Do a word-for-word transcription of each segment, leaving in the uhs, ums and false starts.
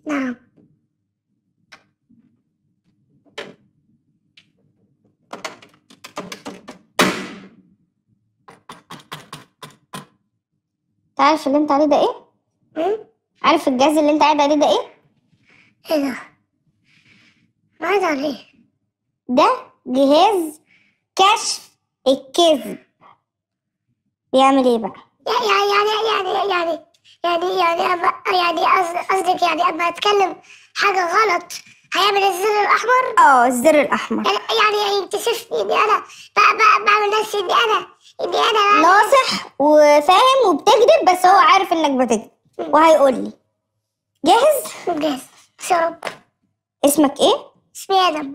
نعم. تعرف اللي انت عليه ده ايه؟ مم؟ عارف الجهاز اللي انت قاعد عليه ده ايه؟ ايه ده؟ ما عاد عليه. ده جهاز كشف الكذب. بيعمل ايه بقى؟ يعني يعني يعني يعني يعني يعني أما يعني قصد- قصدك يعني اما اتكلم حاجة غلط هيعمل الزر الأحمر؟ اه الزر الاحمر. يعني يعني يكتشفني اني انا ب- ب- بعمل نفسي اني انا اني انا ناصح وفاهم وبتكذب، بس هو عارف انك بتكذب وهيقول لي. جاهز؟ جاهز. شرب. اسمك ايه؟ اسمي آدم.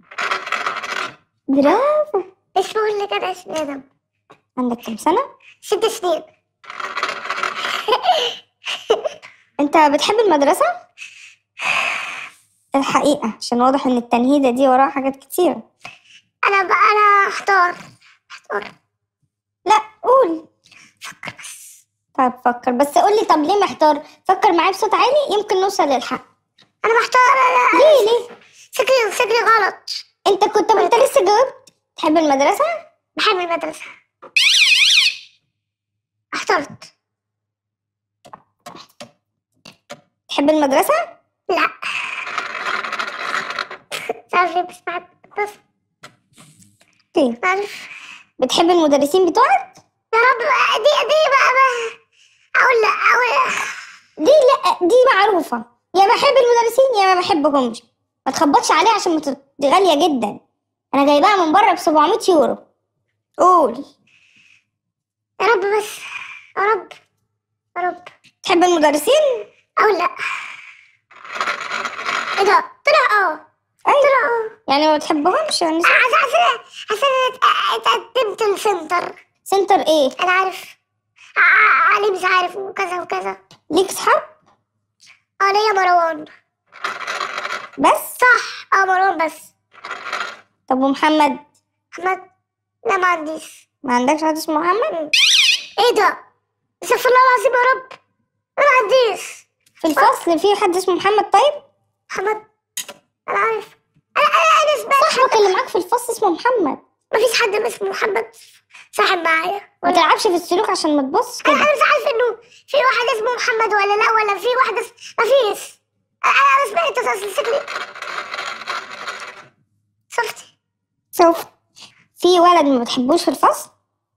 برافو. ايش بقول لك انا اسمي آدم؟ عندك كام سنة؟ ست سنين. انت بتحب المدرسة؟ الحقيقة عشان واضح ان التنهيدة دي وراها حاجات كتيرة. انا بقى انا احتار احتار لا قول. فكر بس. طب فكر بس قولي. طب ليه محتار؟ فكر معايا بصوت عالي يمكن نوصل للحق. انا محتار. أنا ليه ليه؟ شكلي شكلي غلط. انت كنت انت لسه جاوبت. تحب المدرسة؟ بحب المدرسة. احترت. تحب المدرسة؟ لا. تعرف ليه بس بحب المدرسة؟ ليه؟ تعرف؟ بتحب المدرسين بتوعك؟ يا رب دي دي بقى, بقى. اقول لا اقول دي لا دي معروفة. يا بحب المدرسين يا ما بحبهمش. ما تخبطش عليها عشان مت- دي غالية جدا. انا جايباها من بره ب سبعمية يورو. قول. يا رب بس. يا رب يا رب. تحب المدرسين؟ اقول لا. ايه ده؟ طلع اه ايوه. طلع اه يعني ما بتحبهمش يعني. عشان عشان عشان ات- اتقدمت السنتر. سنتر ايه؟ انا عارف. ع- علي مش عارف وكذا وكذا. ليك صحاب؟ اه ليا مروان. بس؟ صح اه مروان بس. طب ومحمد؟ محمد؟ لا ما عنديش. ما عندكش حد اسمه محمد؟ مم. ايه ده؟ استغفر الله العظيم يا رب. انا ما عنديش. في الفصل في حد اسمه محمد؟ طيب محمد انا عارف. انا انا انا سمعت صاحبك اللي معاك في الفصل اسمه محمد. مفيش حد اسمه محمد صاحب معايا. ما تلعبش في السلوك عشان ما تبص انا كده. انا مش عارفه انه في واحد اسمه محمد ولا لا، ولا في واحد اس... مفيش. انا انا سمعت اصل شكلي. شفتي؟ شوف، في ولد ما بتحبوش في الفصل.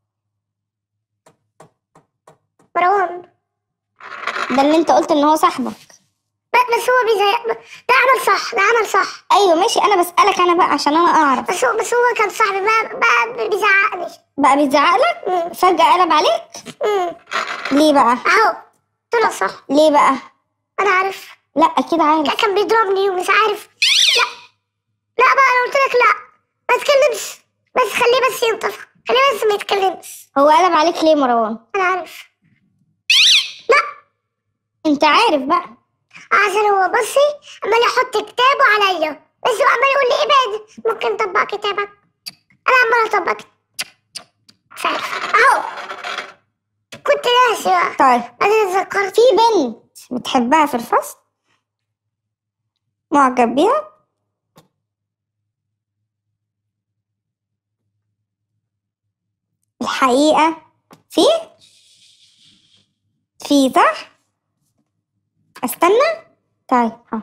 مروان. ده اللي انت قلت ان هو صاحبك. ب- بس هو بيزي... ده عمل صح ده عمل صح. ايوه ماشي، انا بسألك انا بقى عشان انا اعرف. بس هو بس هو كان صاحبي بقى, بقى بيزعقني. بقى بيزعق لك مم. فجأة قلب عليك. مم. ليه بقى؟ اهو طلع صح. ليه بقى؟ انا عارف. لا اكيد عارف. كان بيضربني ومش عارف. لا لا بقى انا قلت لك لا ما تتكلمش. بس خليه بس ينطق. خليه بس ما يتكلمش. هو قلب عليك ليه مروان؟ انا عارف. لا انت عارف بقى. عشان هو بصي عمال يحط كتابه عليا، بس هو عمال يقول لي ابعد ممكن تطبق كتابك. انا عمال اطبق. مش عارف اهو كنت ناسي بقى. طيب انا اتذكرت في بنت بتحبها في الفصل معجب بيها. الحقيقة في في صح؟ استنى. طيب ها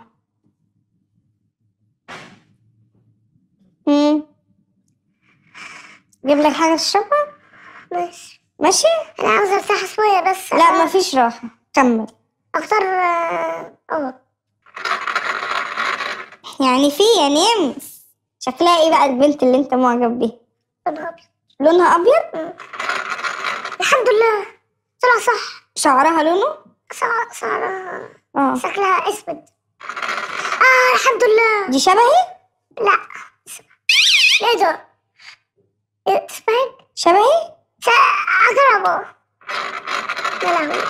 امم جيب لك حاجة تشربها؟ ماشي. ماشي؟ انا عاوزه ارتاح شويه بس. لا مفيش راحة، كمل. اختار اه آه. يعني في يا نمس. شكلها ايه بقى البنت اللي انت معجب بيها؟ لونها ابيض. لونها ابيض؟ مم. الحمد لله طلع صح. شعرها لونه؟ شعر شعرها اه. شكلها اسود. اه الحمد لله. دي شبهي؟ لا ايه ده؟ إيه اسمعك؟ شبهي؟ أقربه. يا لهوي.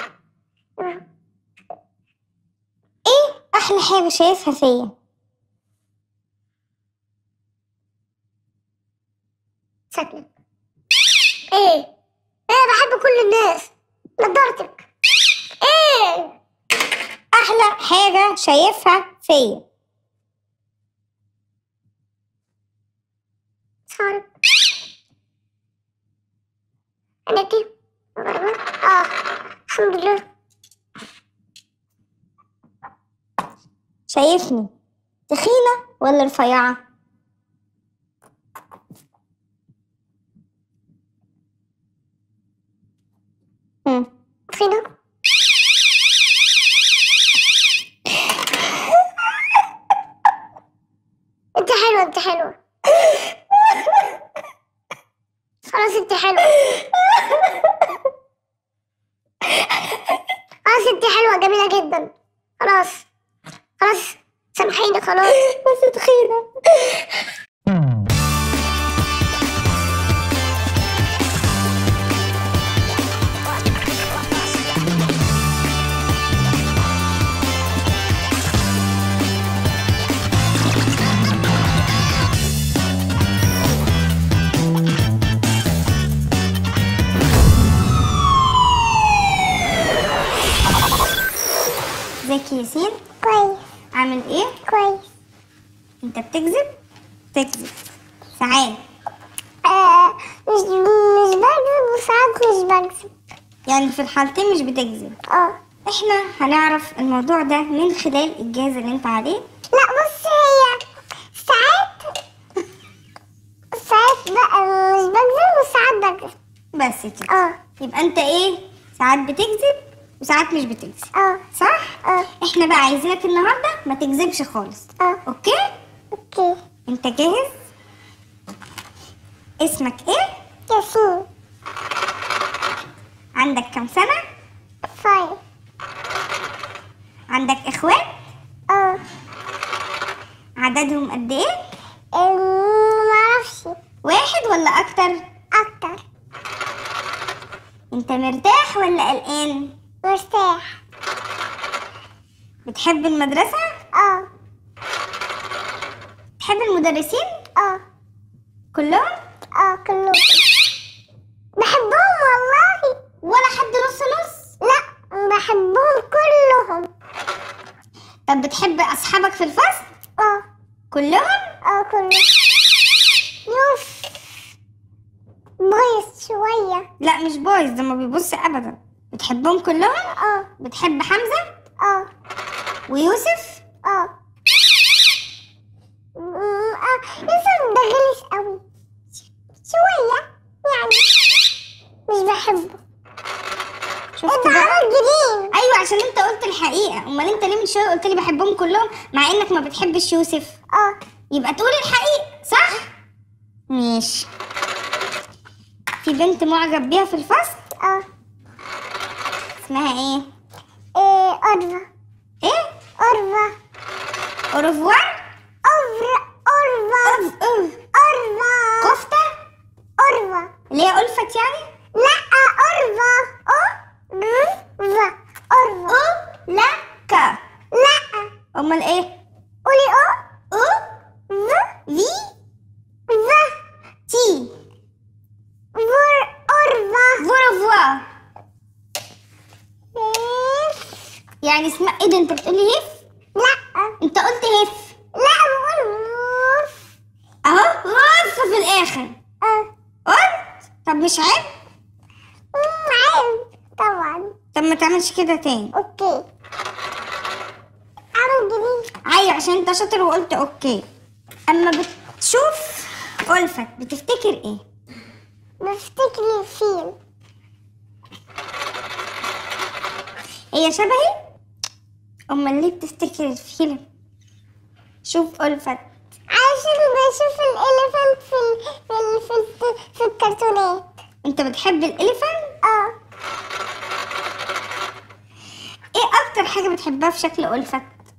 ايه احلى حاجة شايفها فيا؟ شكلك. ايه؟ ايه بحب كل الناس. نضارتك. ايه؟ احلى حاجة شايفها فيا. صارت انا دي اه الحمد لله. شايفني تخينة ولا رفيعة؟ هم. فينا انت حلوة انت حلوة خلاص انت حلوة خلاص انت حلوة جميلة جدا. خلاص خلاص سامحيني خلاص. بس تخينة. ازيك يا ياسين؟ كويس عامل ايه؟ كويس. انت بتكذب؟ تكذب ساعات. آه مش مش بكذب وساعات مش بكذب. يعني في الحالتين مش بتكذب. اه احنا هنعرف الموضوع ده من خلال الجهاز اللي انت عليه. لا بص هي ساعات ساعات بقى مش بكذب وساعات بكذب. بس كده. اه يبقى انت ايه؟ ساعات بتكذب وساعات مش بتكذب. اه صح؟ اه احنا بقى عايزينك النهارده ما تكذبش خالص. اه اوكي؟ اوكي. انت جاهز؟ اسمك ايه؟ ياسين. عندك كام سنة؟ فايف. عندك اخوات؟ اه عددهم قد ايه؟ أم، معرفش. واحد ولا اكتر؟ اكتر. انت مرتاح ولا قلقان؟ مرتاح. بتحب المدرسة؟ اه بتحب المدرسين؟ اه كلهم؟ اه كلهم بحبهم والله. ولا حد نص نص؟ لا بحبهم كلهم. طب بتحب اصحابك في الفصل؟ اه كلهم؟ اه كلهم. يوف بايظ شوية. لا مش بايظ، ده ما بيبص ابدا. بتحبهم كلهم؟ اه بتحب حمزة اه ويوسف؟ اه أمم، اه يوسف ده غلس قوي شوية يعني مش بحبه. شفت انت بقى؟ عمل جنين. ايوه عشان انت قلت الحقيقة. امال انت ليه من شوية قلت لي بحبهم كلهم مع انك ما بتحبش يوسف؟ اه يبقى تقول الحقيقة صح؟ ماشي. في بنت معجب بيها في الفصل؟ اه اسمها ايه؟ ايه أرفا. ايه؟ أرفا اوروفوار؟ أرفا أرفا اوف اوف أرفا كفتة؟ أرفا. اللي هي ألفت يعني؟ لا أرفا أرفا أرفا. او لا كا. لا امال ايه؟ قولي أو او في في ف تي فور أرفا. فوروفوار. هف. يعني اسمها ايه ده؟ انت بتقولي هف؟ لا انت قلت هف. لا بقول وف. اهو غف في الاخر. اه قلت طب مش عيب؟ أمم، عيب طبعا. طب ما تعملش كده تاني. اوكي عمل جديد. عيب عشان انت شاطر وقلت اوكي. اما بتشوف ألفت بتفتكر ايه؟ بفتكر الفيل. هي شبهي؟ امال ليه بتفتكر الفيلم؟ شوف ألفت. عشان بشوف الإليفانت في ال... في ال... في, ال... في الكرتونات. انت بتحب الإليفانت؟ اه ايه اكتر حاجة بتحبها في شكل ألفت؟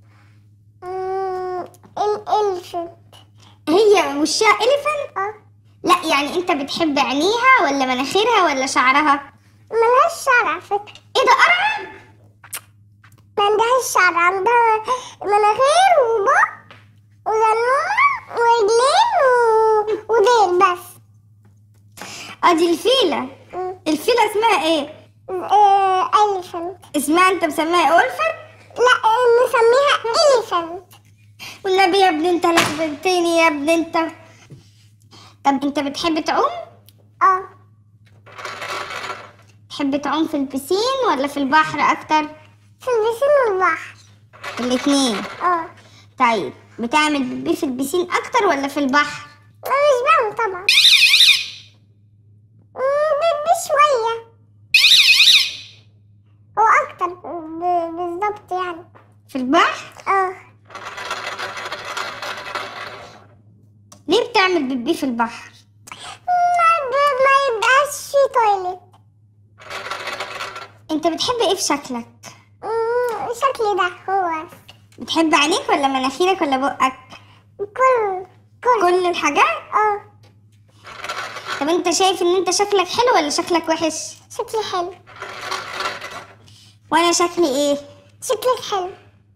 أمم، الإليفانت. هي وشها إليفانت؟ اه لا يعني انت بتحب عينيها ولا مناخيرها ولا شعرها؟ ملهاش شعر على فكرة. ايه ده قرعة؟ ما عندهاش شعر، عندها مناخير وبق وزنونة ورجلين و... وديل بس. اه دي الفيلة. أمم، الفيلة اسمها ايه؟ آه، إليفانت. اسمها انت مسميها ألفت؟ لا نسميها إليفنت. والنبي يا ابني انت لخبطتني يا ابني انت. طب انت بتحب تعوم؟ اه. تحب تعوم في البسين ولا في البحر اكتر؟ في البسين والبحر. الاتنين. اه. طيب بتعمل بيبي في البسين اكتر ولا في البحر؟ لا مش بعمل طبعا. بشوية هو أكتر ب- بالظبط يعني. في البحر؟ اه. ليه بتعمل بيبي في البحر؟ ما, ب- ما يبقاش في تويلت. انت بتحب ايه في شكلك؟ مم، شكلي ده هو بتحب عينيك ولا مناخيرك ولا بقك؟ كل كل كل الحاجات؟ اه. طب انت شايف ان انت شكلك حلو ولا شكلك وحش؟ شكلي حلو. وانا شكلي ايه؟ شكلك حلو.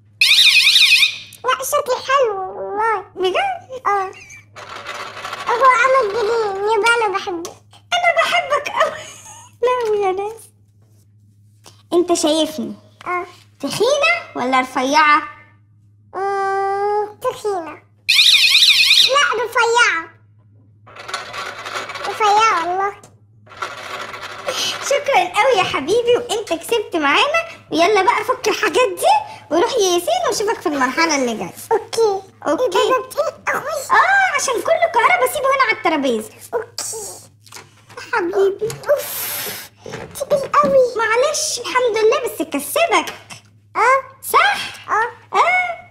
لا شكلي حلو والله. بجد؟ اه. هو عمل جديد يبقى انا بحبك. انا بحبك قوي. لا يا ناس. انت شايفني اه. تخينة ولا رفيعة؟ مم، تخينة. لا رفيعة. رفيعة والله. شكرا قوي يا حبيبي وانت كسبت معانا. ويلا بقى فك الحاجات دي وروح يا ياسين واشوفك في المرحلة اللي جاية. اوكي. اوكي. ايه ده بتقل قوي. اه عشان كل كهرباء بسيبه هنا على الترابيزة. اوكي حبيبي. اوف تقل قوي. معلش الحمد لله بس كسبك. اه صح؟ اه.